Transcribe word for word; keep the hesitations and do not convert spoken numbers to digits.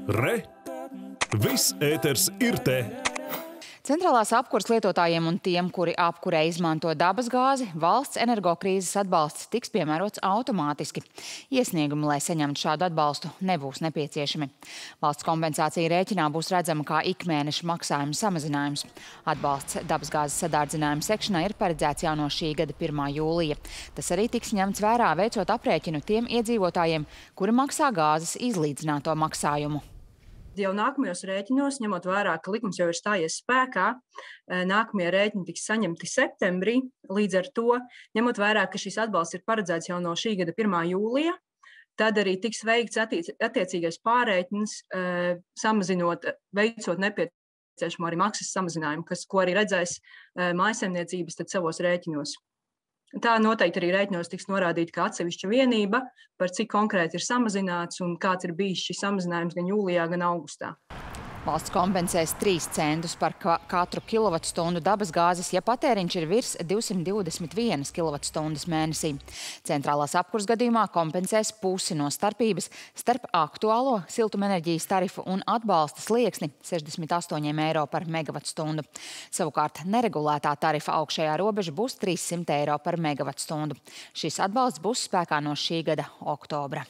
Re! Viss ēters ir te! Centrālās apkures lietotājiem un tiem, kuri apkurē izmanto dabasgāzi, valsts energokrīzes atbalsts tiks piemērots automātiski. Iesniegumi, lai saņemtu šādu atbalstu, nebūs nepieciešami. Valsts kompensācija rēķinā būs redzama kā ikmēneša maksājuma samazinājums. Atbalsts dabasgāzes sadārdzinājuma sekšanai ir paredzēts jau no šī gada pirmā jūlija. Tas arī tiks ņemts vērā, veicot aprēķinu tiem iedzīvotājiem, kuri maksā gāzes izlīdzināto maksājumu. Jau nākamajos rēķinos, ņemot vērā, ka likums jau ir stājies spēkā, nākamie rēķini tiks saņemti septembrī. Līdz ar to, ņemot vērā, ka šis atbalsts ir paredzēts jau no šī gada pirmā jūlija, tad arī tiks veikts attiecīgais pārrēķins, samazinot, veicot nepieciešamo arī maksas samazinājumu, kas, ko arī redzēs mājsaimniecības tad savos rēķinos. Tā noteikti arī rēķinos tiks norādīta kā atsevišķa vienība, par cik konkrēti ir samazināts un kāds ir bijis šis samazinājums gan jūlijā, gan augustā. Valsts kompensēs trīs centus par katru kilovatstundu dabasgāzes, ja patēriņš ir virs divsimt divdesmit vienas kilovatstundas mēnesī. Centrālās apkures gadījumā kompensēs pusi no starpības starp aktuālo siltumenerģijas tarifu un atbalsta slieksni sešdesmit astoņi eiro par megavatstundu. Savukārt neregulētā tarifa augšējā robeža būs trīs simti eiro par megavatstundu. Šis atbalsts būs spēkā no šī gada oktobra.